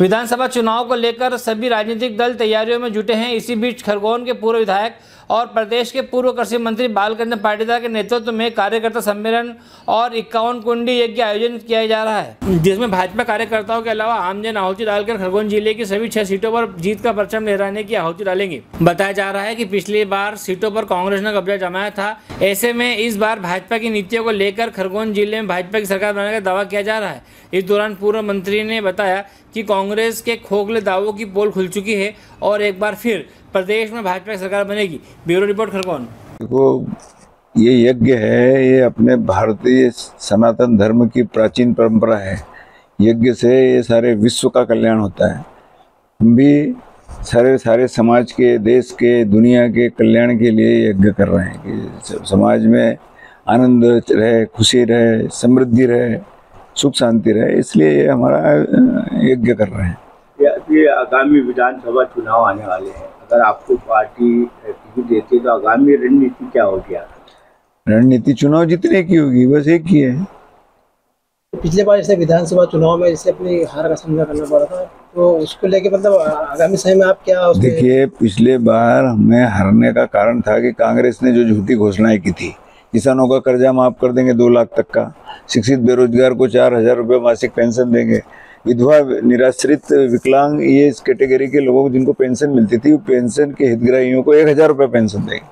विधानसभा चुनाव को लेकर सभी राजनीतिक दल तैयारियों में जुटे हैं। इसी बीच खरगोन के पूर्व विधायक और प्रदेश के पूर्व कृषि मंत्री बालकृष्ण पाटीदार के नेतृत्व में कार्यकर्ता सम्मेलन और 51 कुंडी यज्ञ आयोजन किया जा रहा है, जिसमें भाजपा कार्यकर्ताओं के अलावा आमजन आहुति डालकर खरगोन जिले की सभी 6 सीटों पर जीत का परचम लहराने की आहुति डालेंगे। बताया जा रहा है कि पिछली बार सीटों पर कांग्रेस ने कब्जा जमाया था। ऐसे में इस बार भाजपा की नीतियों को लेकर खरगोन जिले में भाजपा की सरकार बनाने का दावा किया जा रहा है। इस दौरान पूर्व मंत्री ने बताया कि कांग्रेस के खोखले दावों की पोल खुल चुकी है और एक बार फिर प्रदेश में भाजपा की सरकार बनेगी। Bureau report Khargone. देखो, ये यज्ञ है, ये अपने भारतीय सनातन धर्म की प्राचीन परंपरा है। यज्ञ से ये सारे विश्व का कल्याण होता है। हम भी सारे समाज के, देश के, दुनिया के कल्याण के लिए यज्ञ कर रहे हैं कि समाज में आनंद रहे, खुशी रहे, समृद्धि रहे, सुख शांति रहे, इसलिए हमारा यज्ञ कर रहे हैं। ये आगामी विधानसभा चुनाव आने वाले हैं, अगर आपको पार्टी टिकट देती है तो आगामी रणनीति क्या होगी? रणनीति चुनाव जीतने की होगी, बस एक ही है। पिछले बार जैसे विधानसभा चुनाव में जैसे अपनी हार का सामना करना पड़ा था, तो उसको लेके मतलब आगामी समय में आप क्या? देखिए, पिछले बार हमें हारने का कारण था कि कांग्रेस ने जो झूठी घोषणाएं की थी, किसानों का कर्जा माफ कर देंगे 2 लाख तक का, शिक्षित बेरोजगार को 4000 रुपये मासिक पेंशन देंगे, विधवा, निराश्रित, विकलांग, ये इस कैटेगरी के लोगों को जिनको पेंशन मिलती थी, वो पेंशन के हितग्राहियों को 1000 रुपये पेंशन देंगे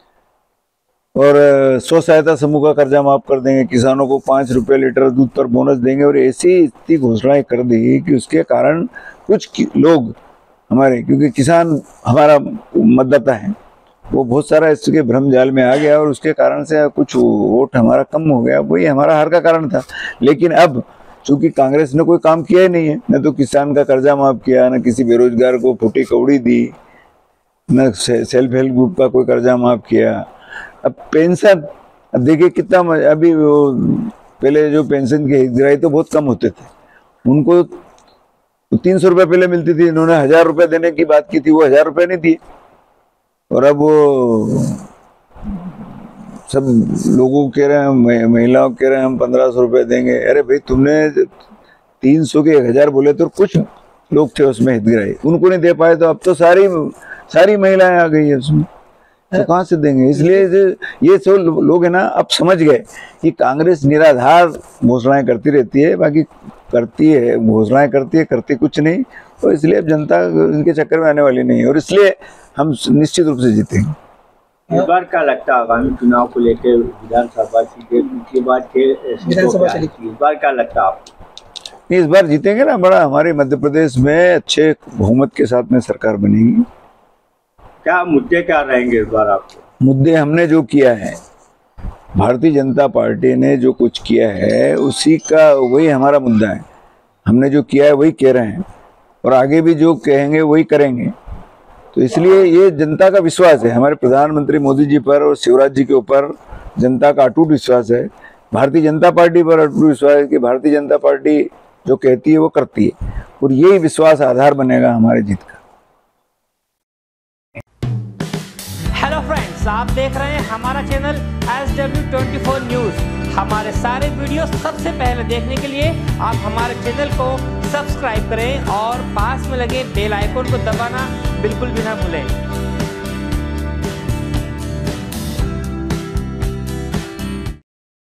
और स्व सहायता समूह का कर्जा माफ कर देंगे, किसानों को 5 रुपये लीटर दूध पर बोनस देंगे। और ऐसी इतनी घोषणाएं कर दी कि उसके कारण कुछ लोग हमारे, क्योंकि किसान हमारा मतदाता है, वो बहुत सारा इसके भ्रम जाल में आ गया और उसके कारण से कुछ वोट हमारा कम हो गया। वही हमारा हार का कारण था। लेकिन अब चूंकि कांग्रेस ने कोई काम किया ही नहीं है, न तो किसान का कर्जा माफ किया, न किसी बेरोजगार को फूटी कौड़ी दी, न सेल्फ हेल्प ग्रुप का कोई कर्जा माफ किया। अब पेंशन, अब देखिए कितना, अभी वो पहले जो पेंशन के हितग्राही तो बहुत कम होते थे, उनको 300 रुपये पहले मिलती थी, इन्होंने 1000 रुपये देने की बात की थी, वो 1000 रुपये नहीं दिए। और अब वो सब लोगों कह रहे हैं, महिलाओं कह रहे हैं हम 1500 रुपये देंगे। अरे भाई, तुमने 300 के 1000 बोले तो कुछ लोग थे उसमें हितग्राही, उनको नहीं दे पाए, तो अब तो सारी महिलाएं आ गई है उसमें, तो कहाँ से देंगे? इसलिए ये सब लोग है ना, अब समझ गए कि कांग्रेस निराधार घोषणाएं करती रहती है, बाकी करती है घोषणाएं करती है, करती कुछ नहीं। तो इसलिए अब जनता इनके चक्कर में आने वाली नहीं है और इसलिए हम निश्चित रूप से जीतेंगे। इस बार क्या लगता है आगामी चुनाव को लेकर? विधानसभा सीटें पिछली बार इस बार क्या लगता है आपको? इस बार जीतेंगे ना, बड़ा हमारे मध्य प्रदेश में अच्छे बहुमत के साथ में सरकार बनेगी। क्या मुद्दे क्या रहेंगे इस बार आपको? मुद्दे हमने जो किया है, भारतीय जनता पार्टी ने जो कुछ किया है उसी का, वही हमारा मुद्दा है। हमने जो किया है वही कह रहे हैं और आगे भी जो कहेंगे वही करेंगे। तो इसलिए ये जनता का विश्वास है हमारे प्रधानमंत्री मोदी जी पर और शिवराज जी के ऊपर जनता का अटूट विश्वास है। भारतीय जनता पार्टी पर अटूट विश्वास है कि भारतीय जनता पार्टी जो कहती है वो करती है और यही विश्वास आधार बनेगा हमारे जीत का। हेलो फ्रेंड्स, आप देख रहे हैं हमारा चैनल SW24 न्यूज़। हमारे सारे वीडियो सबसे पहले देखने के लिए आप हमारे चैनल को सब्सक्राइब करें और पास में लगे बेल आइकन को दबाना बिल्कुल भी ना भूलें।